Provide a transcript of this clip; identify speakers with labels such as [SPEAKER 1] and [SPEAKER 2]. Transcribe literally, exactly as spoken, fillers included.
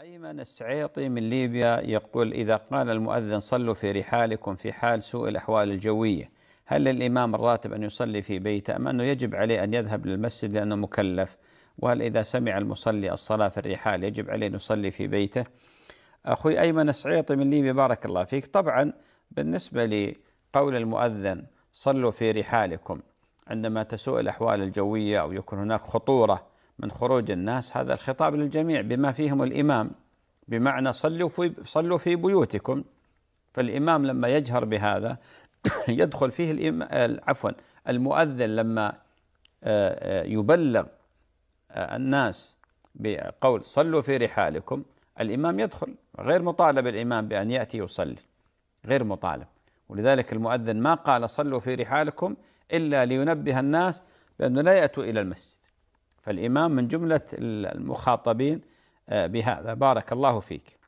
[SPEAKER 1] أيمن السعيطي من ليبيا يقول: إذا قال المؤذن صلوا في رحالكم في حال سوء الأحوال الجوية، هل للإمام الراتب أن يصلي في بيته أم أنه يجب عليه أن يذهب للمسجد لأنه مكلف؟ وهل إذا سمع المصلي الصلاة في الرحال يجب عليه أن يصلي في بيته؟ أخوي أيمن السعيطي من ليبيا بارك الله فيك، طبعا بالنسبة لقول المؤذن صلوا في رحالكم عندما تسوء الأحوال الجوية أو يكون هناك خطورة من خروج الناس، هذا الخطاب للجميع بما فيهم الإمام، بمعنى صلوا في صلوا في بيوتكم. فالإمام لما يجهر بهذا يدخل فيه عفوا المؤذن لما يبلغ الناس بقول صلوا في رحالكم، الإمام يدخل، غير مطالب الإمام بأن يأتي يصلي، غير مطالب. ولذلك المؤذن ما قال صلوا في رحالكم إلا لينبه الناس بأنه لا يأتوا إلى المسجد، فالإمام من جملة المخاطبين بهذا. بارك الله فيك.